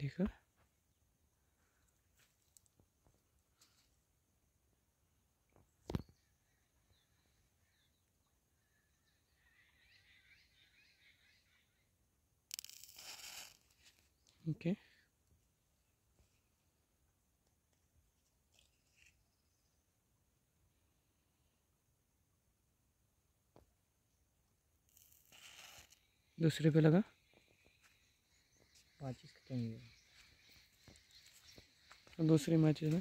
देखो ओके। दूसरे पे लगा, माचिस खत्म हो गया। दूसरी माचिस में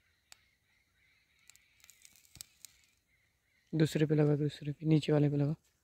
दूसरे पे लगा, दूसरे पे नीचे वाले पे लगा।